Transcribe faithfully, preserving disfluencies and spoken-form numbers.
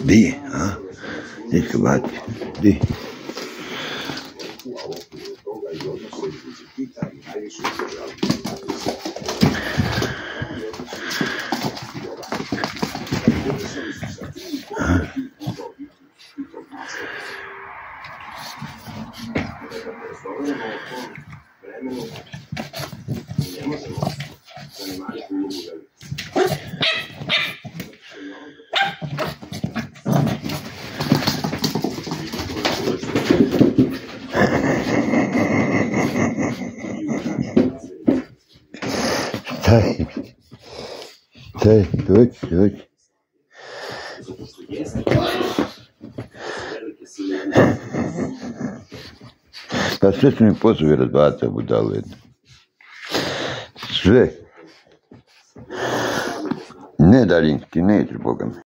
Di je, a? Dečko bati, di. Staj, staj, dođi, dođi. Pa sve su mi pozovi razbacao budalu jednu. Sve. Ne daljinski, neću, Boga mi.